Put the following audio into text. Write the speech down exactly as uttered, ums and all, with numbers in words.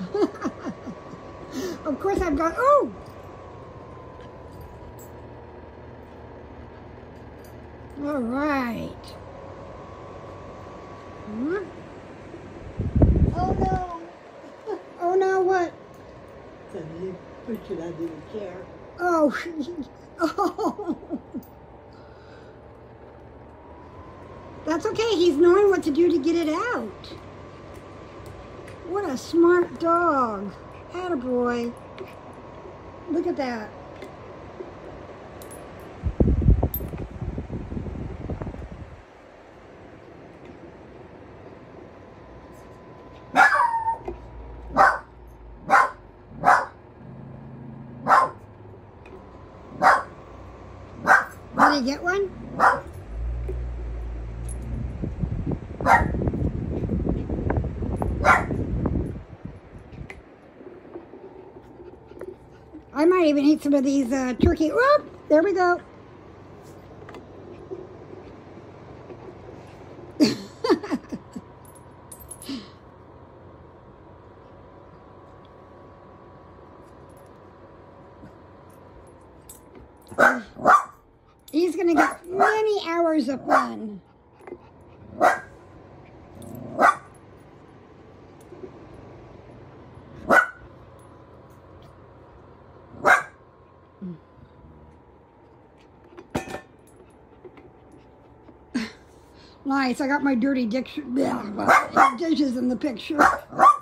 Of course I've got, oh! All right. Hmm? Oh no! Oh no, what? Suddenly pushed it under the chair. Oh. Oh. That's okay. He's knowing what to do to get it out. What a smart dog. Attaboy. Look at that. Did he get one? I might even eat some of these uh, turkey. Whoop! There we go. He's going to get many hours of fun. Nice, I got my dirty dish dishes in the picture.